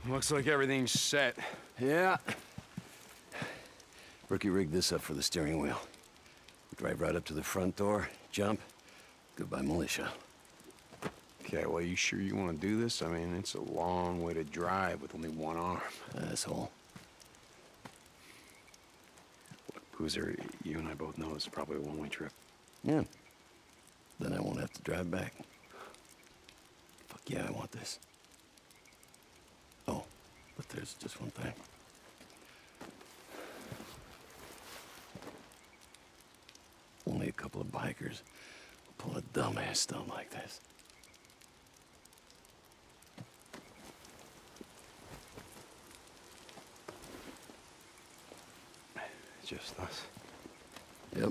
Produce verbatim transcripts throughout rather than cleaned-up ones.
Looks like everything's set. Yeah. Rookie rigged this up for the steering wheel. Drive right up to the front door, jump, goodbye militia. Okay, well, you sure you want to do this? I mean, it's a long way to drive with only one arm. Asshole. Look, Boozer, you and I both know it's probably a one-way trip. Yeah. Then I won't have to drive back. Fuck yeah, I want this. Oh, but there's just one thing. Only a couple of bikers will pull a dumbass stunt like this. Just us. Yep.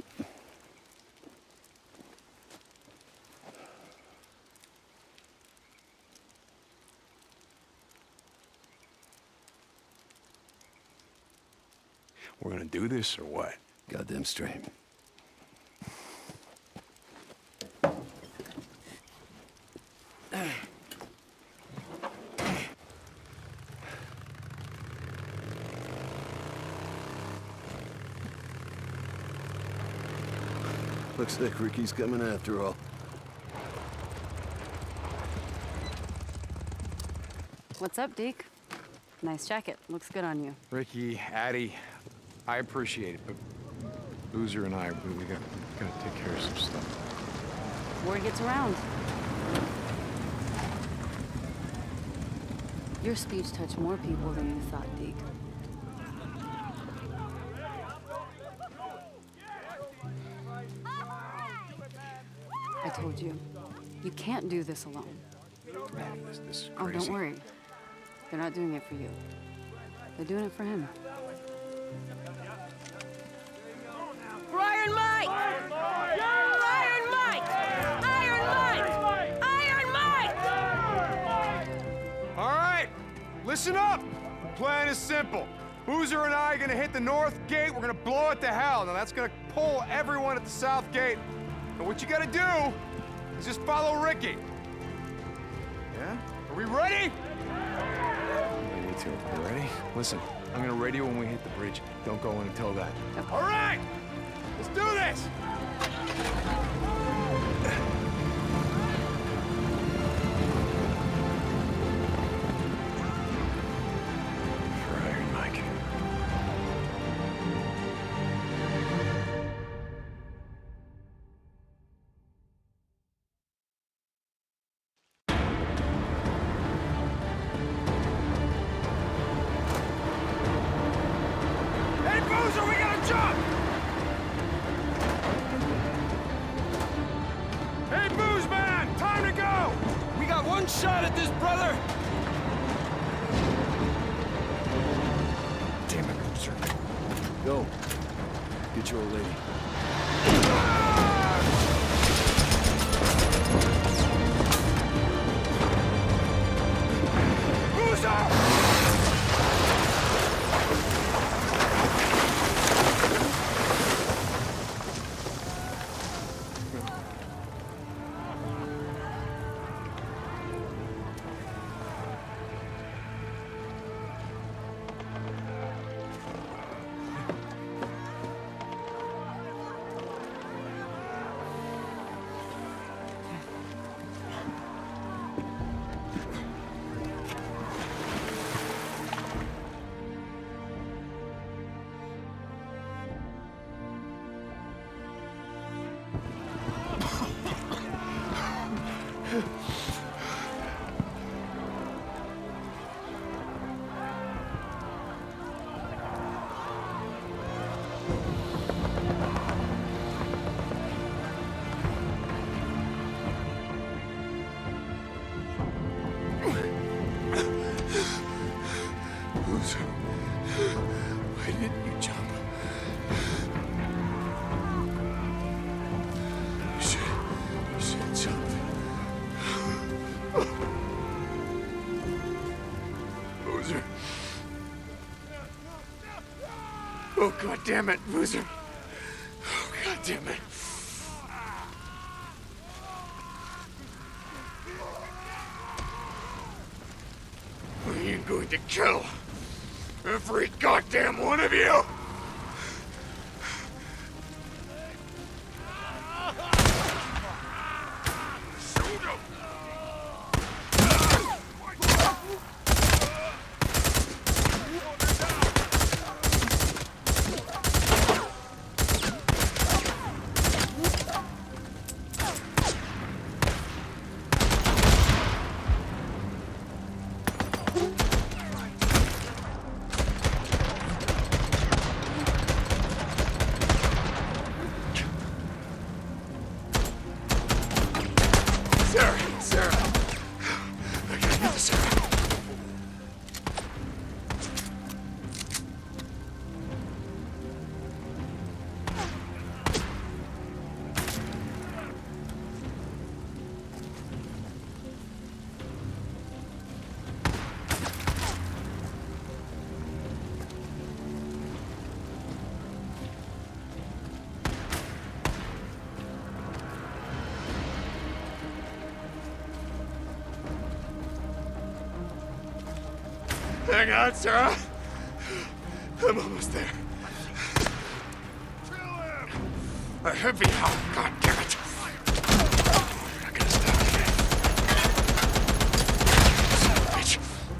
We're gonna do this or what? Goddamn straight. Looks like Ricky's coming after all. What's up, Deke? Nice jacket. Looks good on you. Ricky, Addie, I appreciate it, but Boozer and I, we, we got gotta take care of some stuff. Word gets around. Your speech touched more people than you thought, Deke. I told you, you can't do this alone. Man, this, this is Oh, crazy. don't worry. They're not doing it for you. They're doing it for him. Iron Mike! Iron Mike! Iron Mike! Iron Mike! All right, listen up. The plan is simple. Boozer and I are gonna hit the north gate. We're gonna blow it to hell. Now that's gonna pull everyone at the south gate. And what you gotta do is just follow Ricky. Yeah? Are we ready? Ready to. You ready? Listen, I'm gonna radio when we hit the bridge. Don't go in until that. Okay. All right! Let's do this! For Iron Mike. Hey, Boozer, we gotta jump! Hey, Booze Man, time to go! We got one shot at this, brother! Damn it, Boozer. Go. Get your old lady. Boozer! Boozer, why didn't you jump? You should, you should have jumped. Boozer. Oh, God damn it, Boozer. Oh, God damn it. What are you going to kill every goddamn one of you! Hang on, Sarah. I'm almost there. A heavy help, God damn it. You're not gonna stop me. Son of a bitch.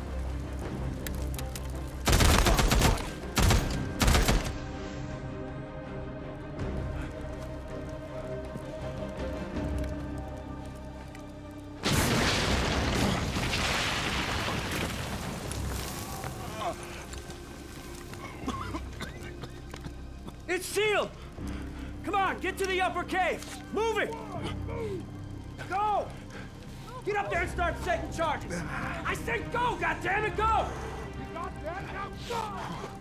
It's sealed! Come on, get to the upper cave! Move it! Go! Get up there and start setting charges! I said go, goddammit, go! Goddamn, now go!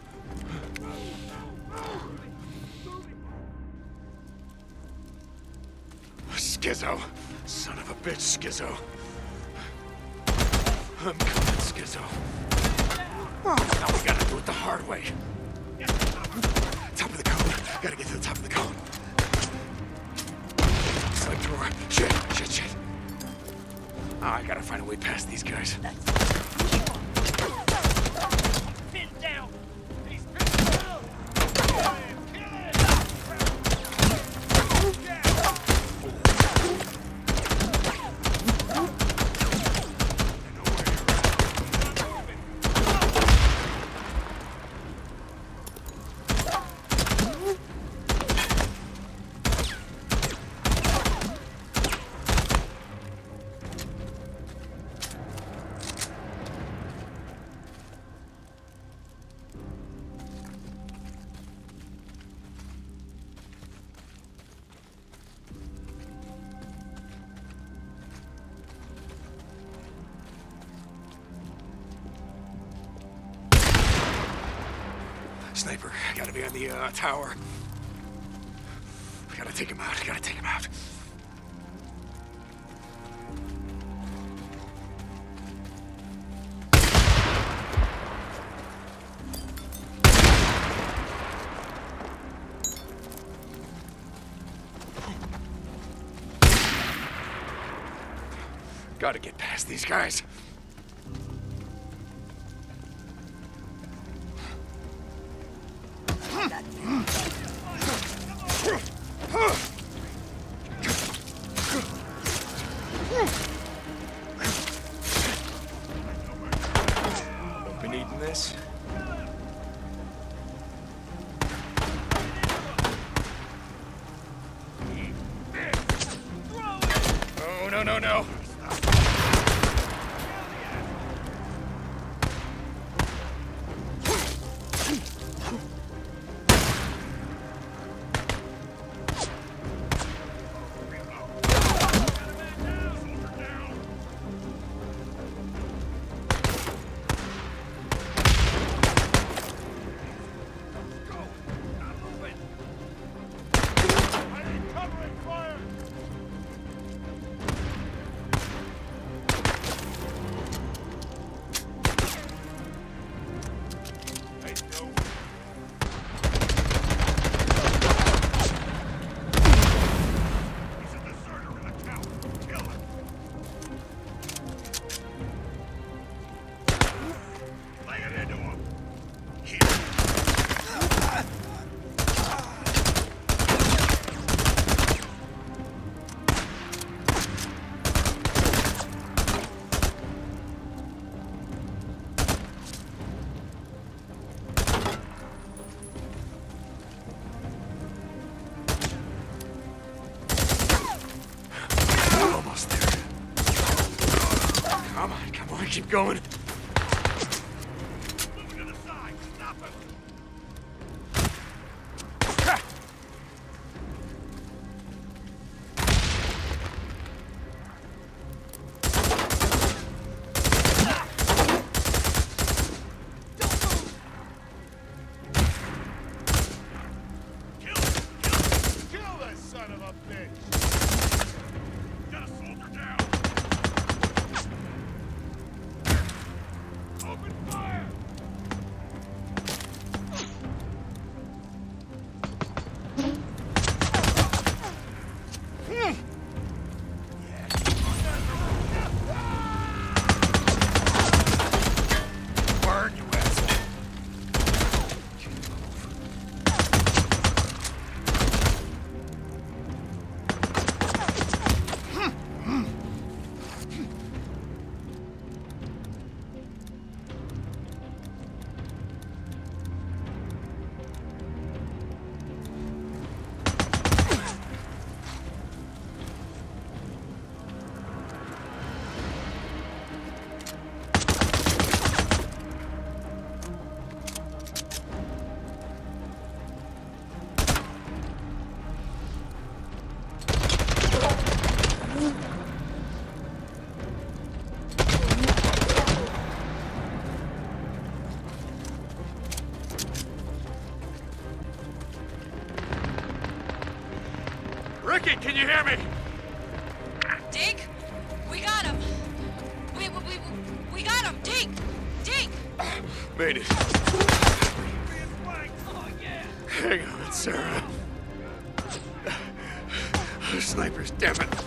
Skizzo. Son of a bitch, Skizzo. I'm coming, Skizzo. Now we gotta do it the hard way. Top of the cone. Gotta get to the top of the cone. Side door. Shit, shit, shit. Oh, I gotta find a way past these guys. Pin down! He's Sniper, gotta be on the uh, tower. I gotta take him out, gotta take him out. Gotta get past these guys. Won't be needing this. Oh, no, no, no. Come on, come on, keep going. Moving to the side, stop him. Ricky, can you hear me? Deke, we got him. We, we, we, we got him. Deke, Deke. Made it. Oh, yeah. Hang on, Sarah. Snipers, damn it.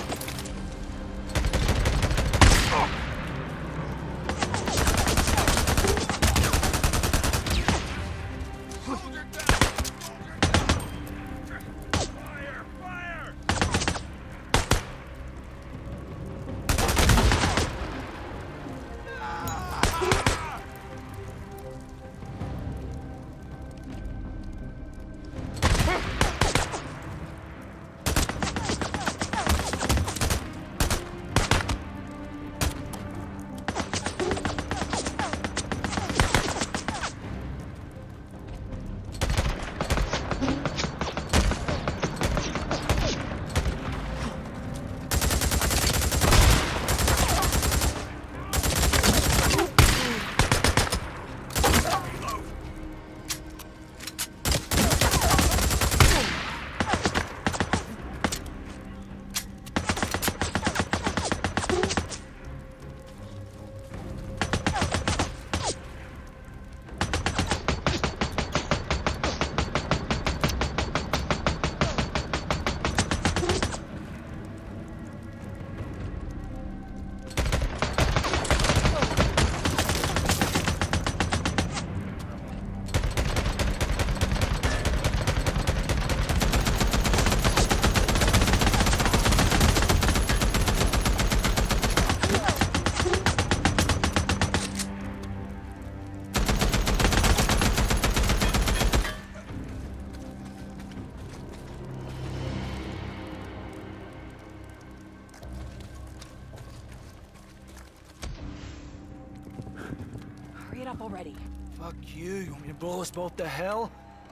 Up already. Fuck you. You want me to blow us both to hell?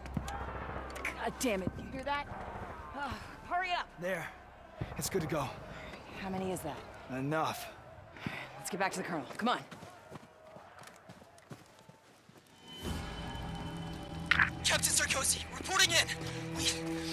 God damn it. You hear that? Uh, hurry up. There. It's good to go. How many is that? Enough. Let's get back to the Colonel. Come on. Captain Sarkozy, reporting in. We...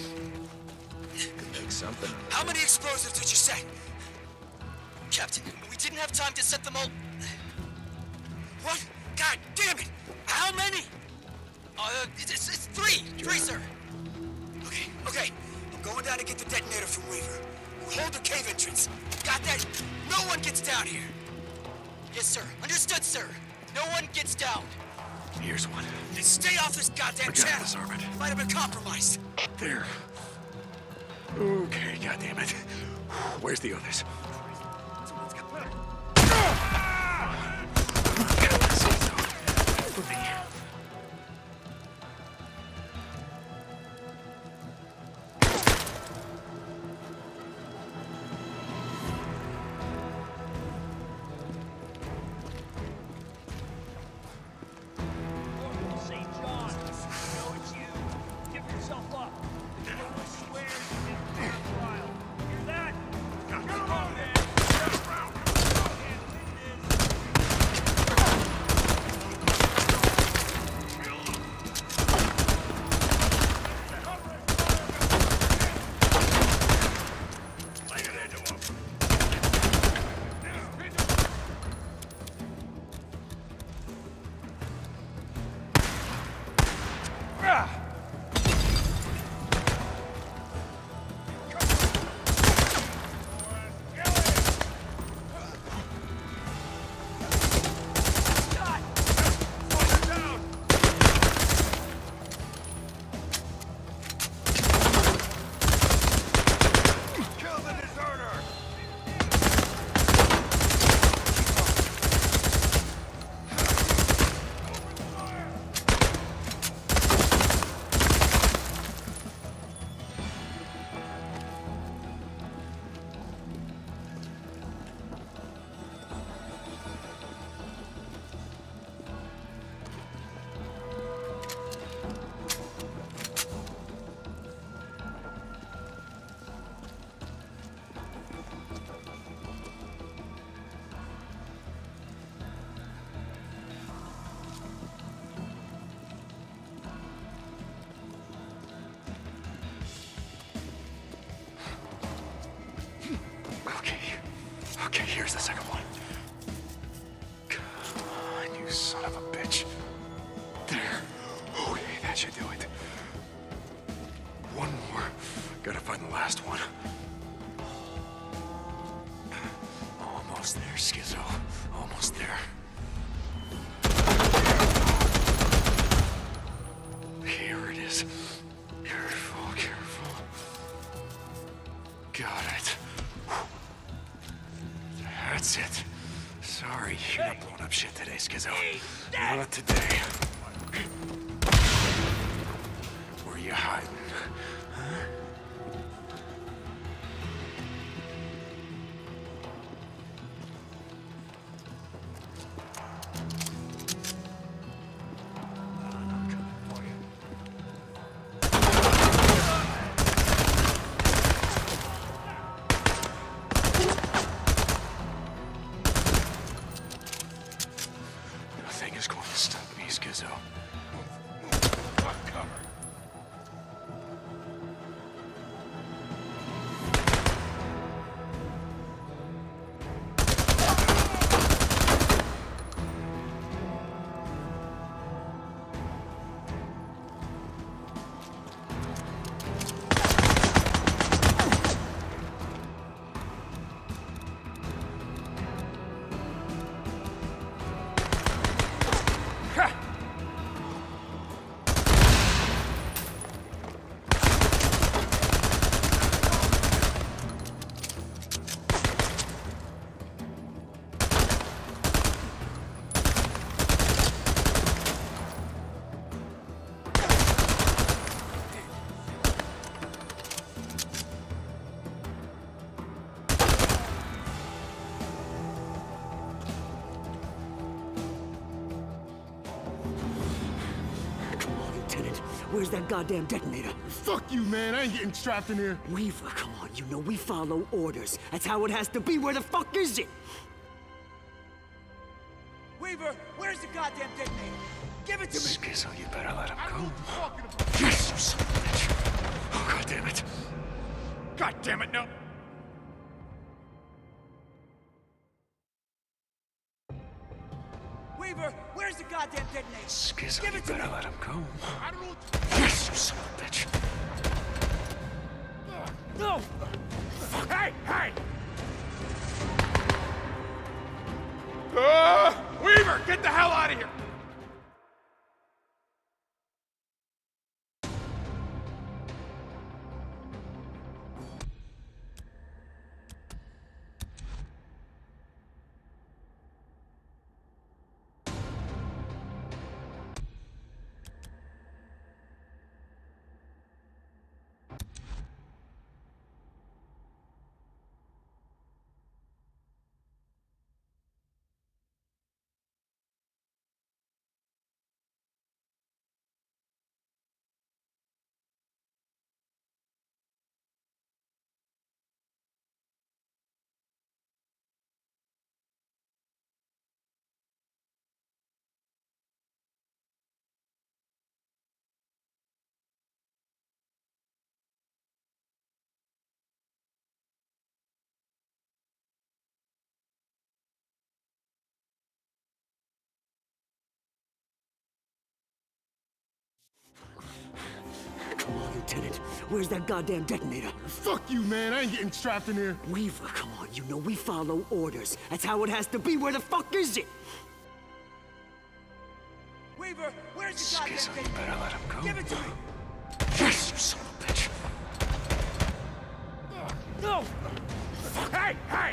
Make something. How many explosives did you say? Captain, we didn't have time to set them all... What? God damn it! How many? Uh, it's, it's three. Three, sir. Okay, okay. I'm going down to get the detonator from Weaver. We'll hold the cave entrance. Got that? No one gets down here. Yes, sir. Understood, sir. No one gets down. Here's one. Then stay off this goddamn We gotta channel. disarm it. Might have been compromised. There. Okay, goddammit. Where's the others? Here's the second one. Come on, you son of a bitch. There. Okay, that should do it. One more. Gotta find the last one. Almost there, Schizo. Almost there. Here it is. Careful, careful. Got it. That's it. Sorry, you're not blowing up shit today, Schizo. Not today. Where you hiding? Huh? Nothing is going to stop me, Schizo. Fuck cover. Where's that goddamn detonator? Fuck you, man. I ain't getting strapped in here. Weaver, come on. You know we follow orders. That's how it has to be. Where the fuck is it? Weaver, where's the goddamn detonator? Give it to me! Schizo, you better let him I don't know go. what you're talking about. Yes, you son of a bitch. Oh, god damn it. God damn it, no. Weaver, where's the goddamn detonator? Schizo, Give you it to better me! let him go. I don't know what Yes, you son of a bitch. No! Hey, hey! Uh, Weaver, get the hell out of here! Come on, Lieutenant. Where's that goddamn detonator? Fuck you, man. I ain't getting strapped in here. Weaver, come on. You know we follow orders. That's how it has to be. Where the fuck is it? Weaver, where's the goddamn Schizo, you detonator? better let him go. Give it to me! Yes, you son of a bitch. No! Hey, hey!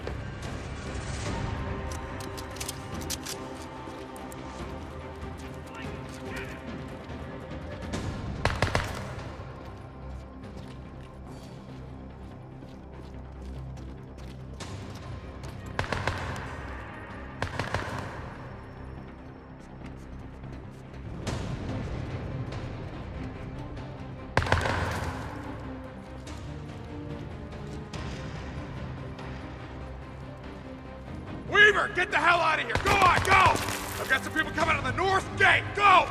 Weaver, get the hell out of here! Go on, go! I've got some people coming out of the north gate! Go!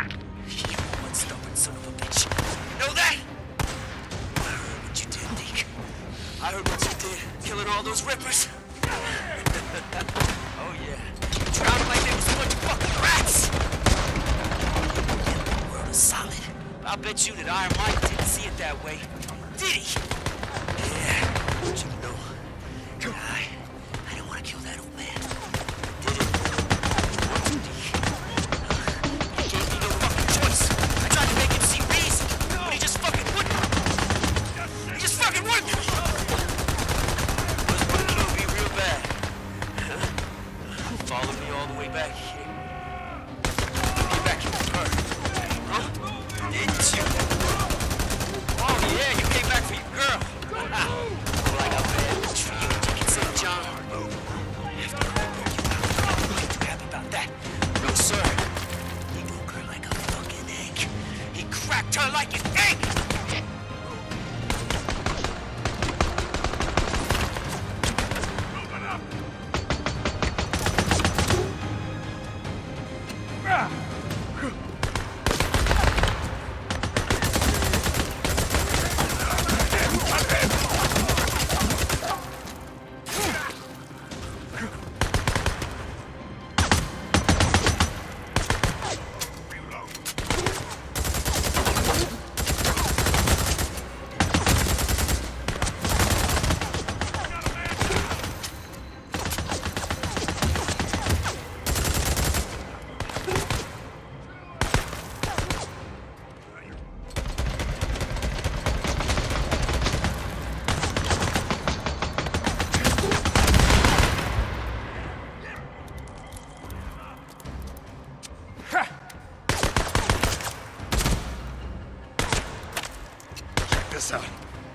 You one stubborn son of a bitch. You know that? I heard what you did, Deke. I heard what you did, killing all those rippers. Oh yeah. Drowned like they was a bunch of fucking rats. The world is solid. I'll bet you that Iron Mike didn't see it that way. Did he? Yeah. But you know, I, I didn't want to kill that old man. Did it? Did he? He gave me no fucking choice. I tried to make him see reason, but he just fucking wouldn't. He just fucking wouldn't. Was gonna kill me real bad. Follow me all the way back here. Get back here with her. Huh? Didn't you? Oh yeah, you came back for your girl. Well, I got bad news for you, Dick Saint John. After I broke you out, you too happy about that? No, sir. He broke her like a fucking egg. He cracked her like an egg! This out.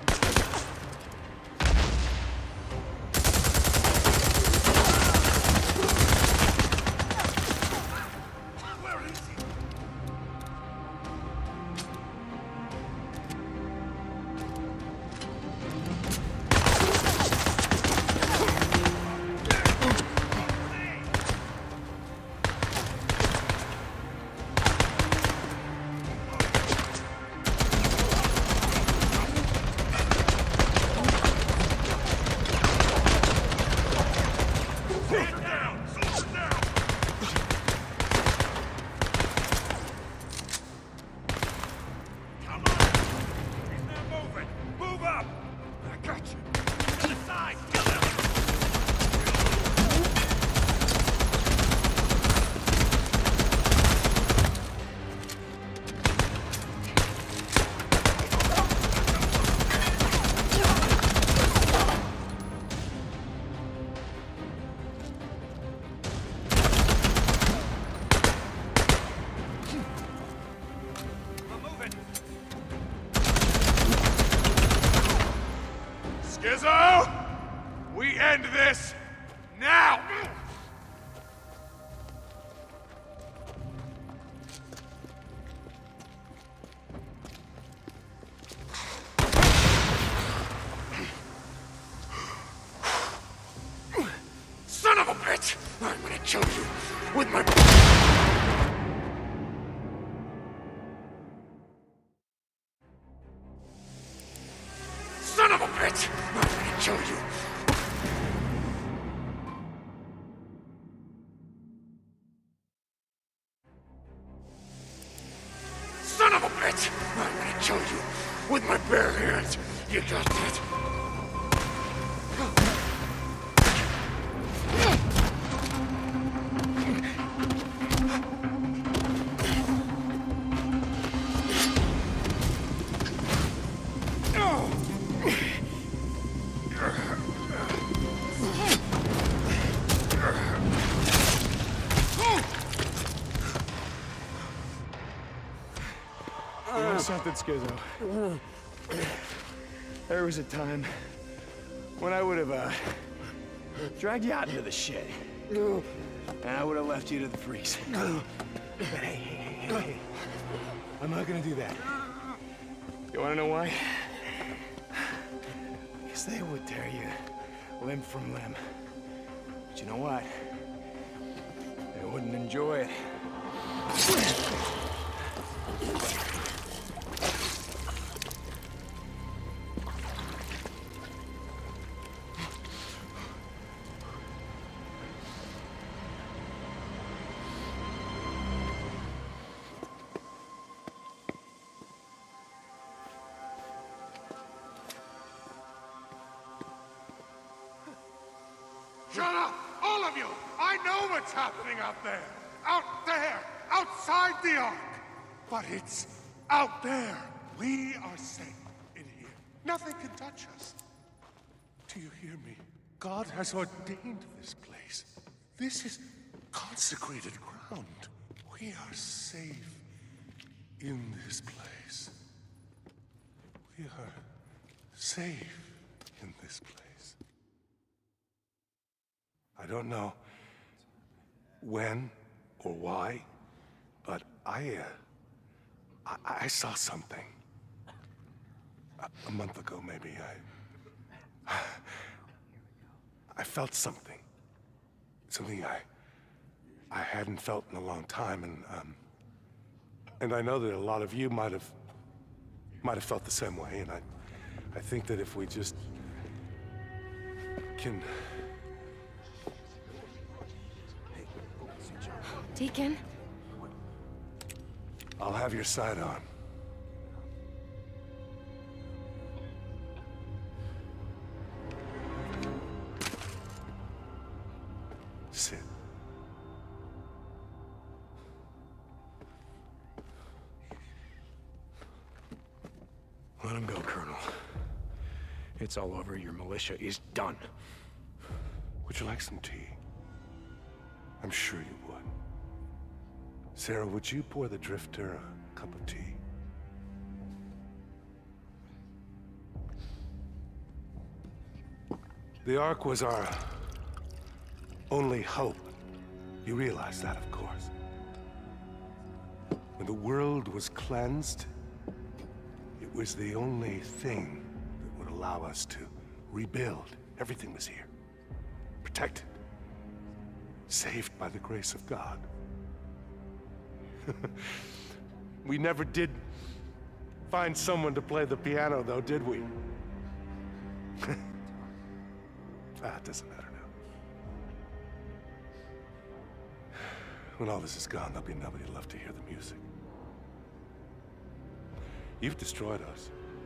Skizzo! We end this now! Son of a bitch! I'm gonna kill you with my... Son of a bitch! I'm gonna kill you. Son of a bitch! I'm gonna kill you with my bare hands. You got that? You know something, Skizzo? There was a time when I would have uh, dragged you out into the shed. And I would have left you to the freeze. But hey, hey, hey, hey, hey. I'm not gonna do that. You wanna know why? Because they would tear you limb from limb. But you know what? They wouldn't enjoy it. Shut up! All of you! I know what's happening out there! Out there! Outside the Ark! But it's out there! We are safe in here. Nothing can touch us. Do you hear me? God has ordained this place. This is consecrated ground. We are safe in this place. We are safe in this place. I don't know when or why, but I, uh, I, I saw something. A, a month ago, maybe, I... I felt something. Something I... I hadn't felt in a long time, and, um... And I know that a lot of you might have... might have felt the same way, and I... I think that if we just... can... Deacon? I'll have your side on. Sit. Let him go, Colonel. It's all over. Your militia is done. Would you like some tea? I'm sure you would. Sarah, would you pour the Drifter a cup of tea? The Ark was our only hope. You realize that, of course. When the world was cleansed, it was the only thing that would allow us to rebuild. Everything was here. Protected. Saved by the grace of God. We never did find someone to play the piano, though, did we? Ah, it doesn't matter now. When all this is gone, there'll be nobody left to hear the music. You've destroyed us.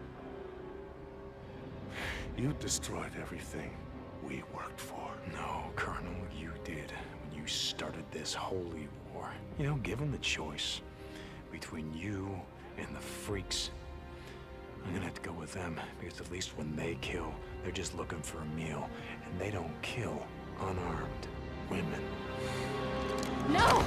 You destroyed everything we worked for. No, Colonel, you did when you started this holy war. You know, give them the choice between you and the freaks. I'm gonna have to go with them, because at least when they kill, they're just looking for a meal, and they don't kill unarmed women. No!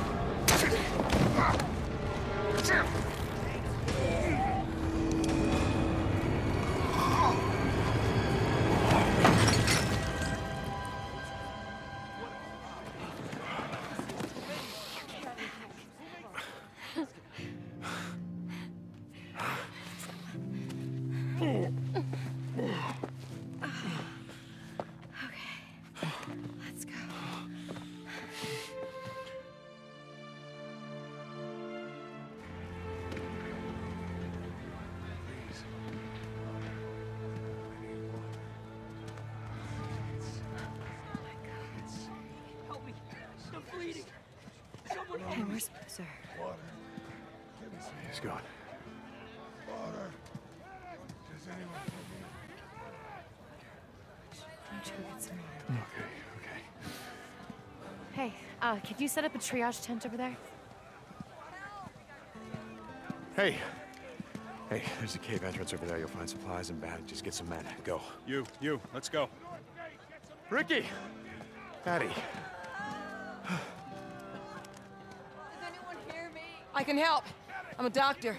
Hey, where's Boozer? He's gone. I'm sure get some. Okay, okay. Hey, uh, could you set up a triage tent over there? Hey! Hey, there's a cave entrance over there. You'll find supplies and bandages. Get some men. Go. You, you, let's go. Ricky! Patty. I can help. I'm a doctor.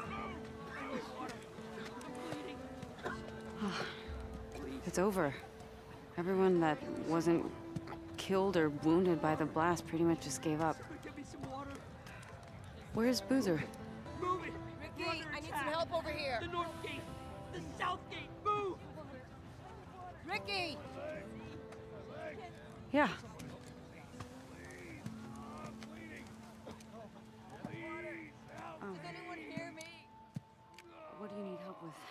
It's over. Everyone that wasn't killed or wounded by the blast pretty much just gave up. Where's Boozer? Move it! Ricky, I need some help over here. The north gate! The south gate! Move! Ricky! Yeah. Does anyone hear me? What do you need help with?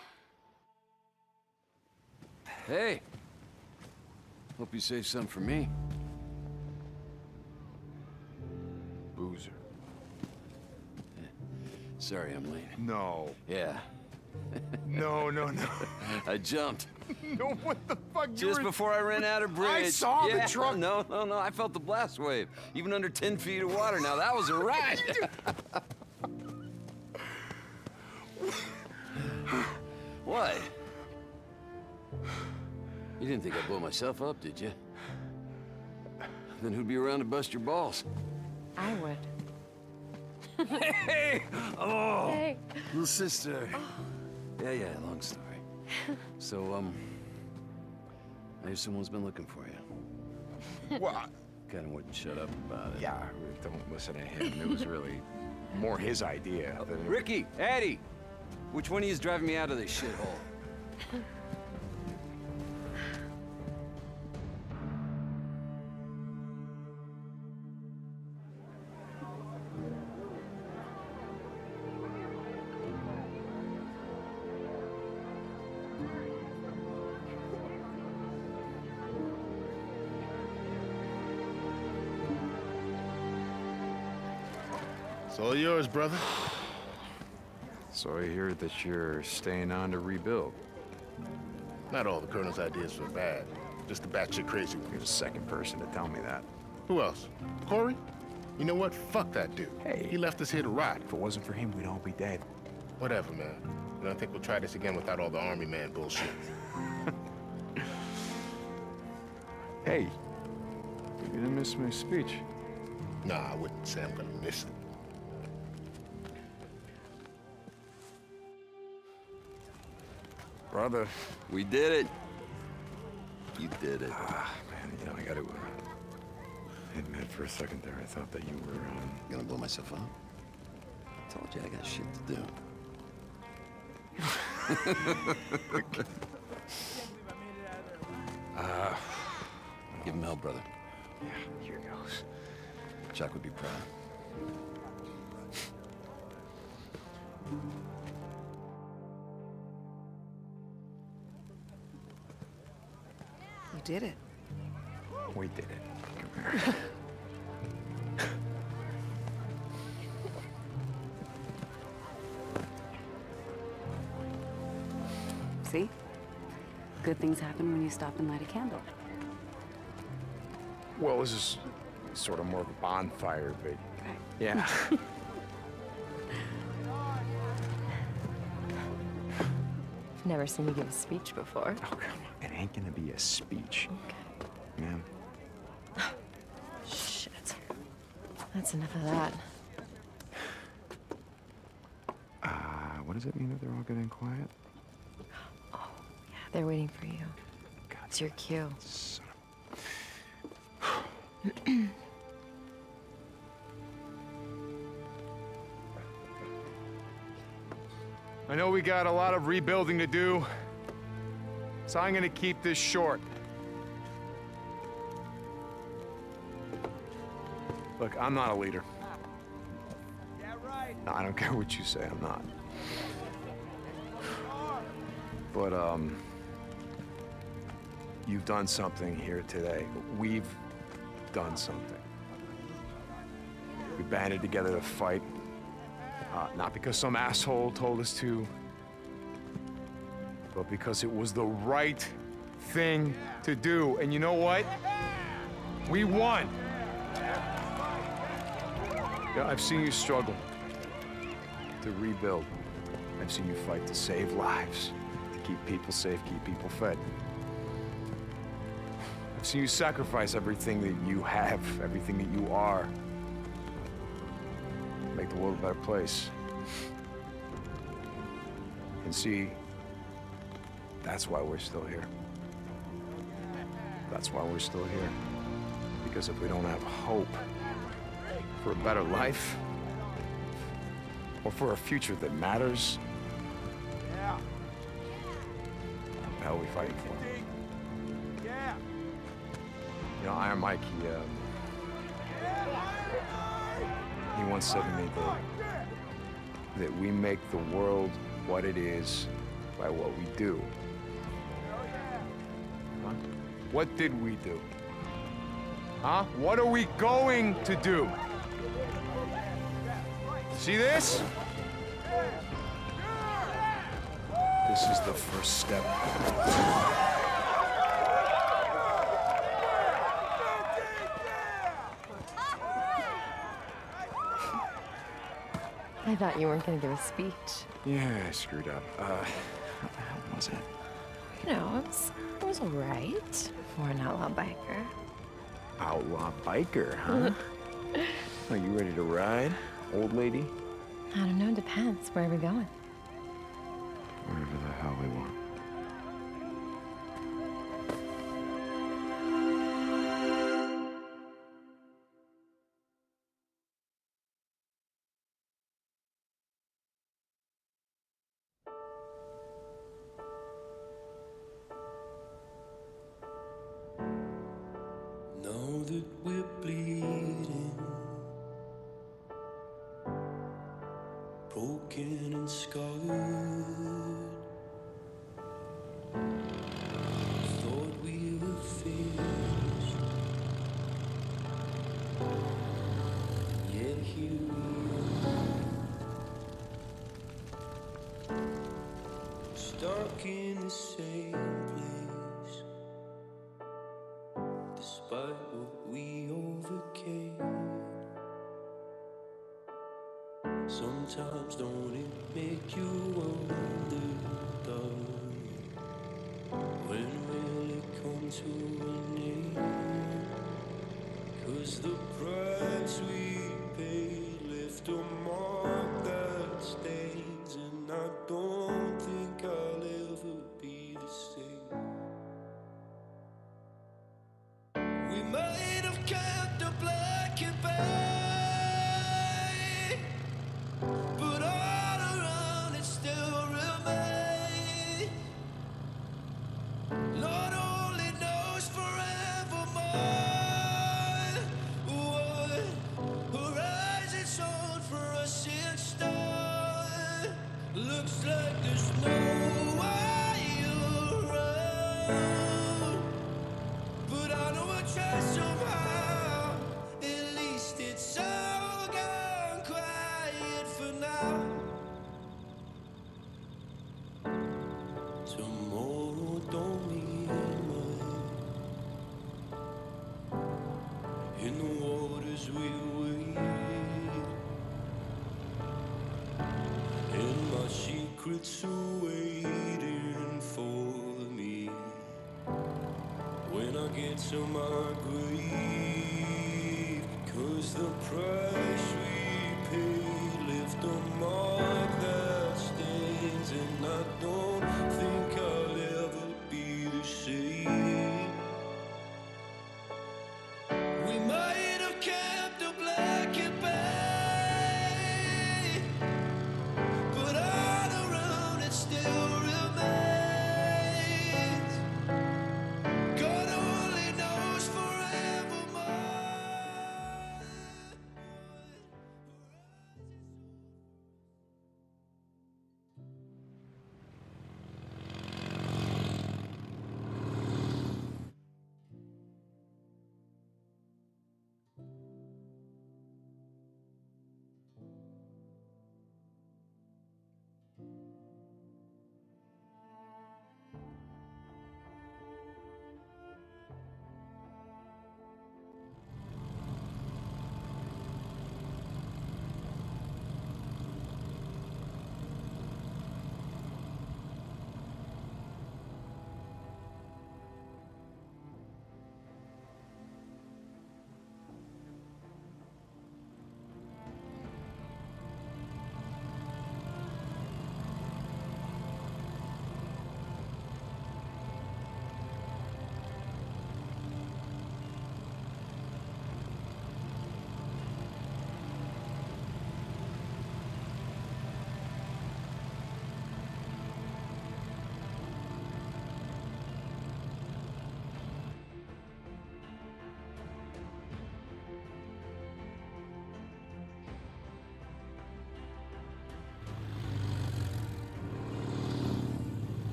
Hey! Hope you saved some for me. Boozer. Sorry I'm late. No. Yeah. No, no, no. I jumped. No, what the fuck? You Just were... before I ran out of bridge. I saw yeah, the truck. No, no, no. I felt the blast wave. Even under ten feet of water. Now that was a ride. What? You didn't think I'd blow myself up, did you? Then who'd be around to bust your balls? I would. Hey! Oh! Hey. Little sister. Yeah, yeah, long story. So, um... I hear someone's been looking for you. What? Kinda wouldn't shut up about it. Yeah, don't listen to him. It was really more his idea than... Ricky! Eddie! Which one of you is driving me out of this shithole? It's all yours, brother. So I hear that you're staying on to rebuild. Not all the Colonel's ideas were bad. Just the batshit crazy one. You're the second person to tell me that. Who else? Corey? You know what? Fuck that dude. Hey. He left us here to rot. If it wasn't for him, we'd all be dead. Whatever, man. And I think we'll try this again without all the army man bullshit. Hey, you didn't miss my speech. Nah, I wouldn't say I'm gonna miss it. Brother. We did it. You did it. Ah, man, you know, I gotta uh, admit for a second there, I thought that you were, um... Gonna blow myself up? I told you I got shit to do. uh... Give him hell, brother. Yeah, here goes. Chuck would be proud. You did it. We did it. Come here. See? Good things happen when you stop and light a candle. Well, this is sort of more of a bonfire, but... Okay. Yeah. Never seen you give a speech before. Oh, come on. It ain't gonna be a speech. Okay. Ma'am. Shit. That's enough of that. Uh, what does it mean that they're all getting quiet? Oh, yeah, they're waiting for you. God, It's your cue. son I know we got a lot of rebuilding to do, so I'm gonna keep this short. Look, I'm not a leader. Yeah, right. No, I don't care what you say, I'm not. But, um... you've done something here today. We've done something. We banded together to fight. Uh, not because some asshole told us to, but because it was the right thing to do. And you know what? We won. Yeah, I've seen you struggle to rebuild. I've seen you fight to save lives, to keep people safe, keep people fed. I've seen you sacrifice everything that you have, everything that you are, make the world a better place. And see, that's why we're still here. That's why we're still here. Because if we don't have hope for a better life, or for a future that matters, what the hell are we fighting for? Yeah. You know, Iron Mike, he, um, he once said to me that, that we make the world what it is by what we do. Huh? What did we do? Huh? What are we going to do? See this? This is the first step. I thought you weren't gonna give a speech. Yeah, I screwed up. Uh, how the hell was it? You know, it was, it was all right for an outlaw biker. Outlaw biker, huh? Are you ready to ride, old lady? I don't know, depends. Where are we going? Wherever the hell we want. Know that we're bleeding, broken and scarred. Thought we were finished, yet here we are, stuck in the same place. Despite what we overcame, sometimes don't it make you wonder, darling, when will it come to an end? 'Cause the price we paid left a mark that stains, and I don't think I'll ever be the same. We might have kept the black and white, but all around it still remains. Lord only knows forevermore what horizons hold for us instead. Looks like there's no way around, but I know I try somehow. At least it's all gone quiet for now. Tomorrow don't mean much in the waters we wade, and my secrets are waiting for me when I get to my grave. 'Cause the price we paid left a mark that stains, and I don't